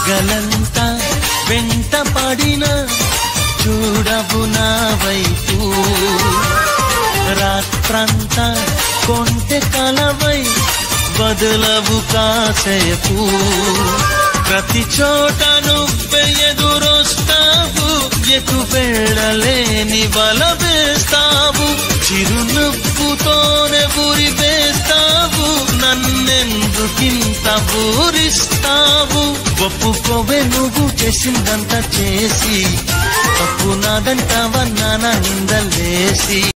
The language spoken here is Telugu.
పగలంతా వెంట పడిన చూడవు నా వైపు రాత్రంతా కొంటె కలవై వదలవు కాసేపు ప్రతి చోట నువ్వే ఎదురొస్తావు ఎటు వెళ్ళలేని వల వేస్తావు చిరునవ్వుతోనే ఊరి వేస్తావు నన్నెందుకింత ఊరిస్తావు ఒప్పుకోవే నువ్వు చేసిందంతా చేసి తప్పు నాదంటావా నాన్న నిందలేసి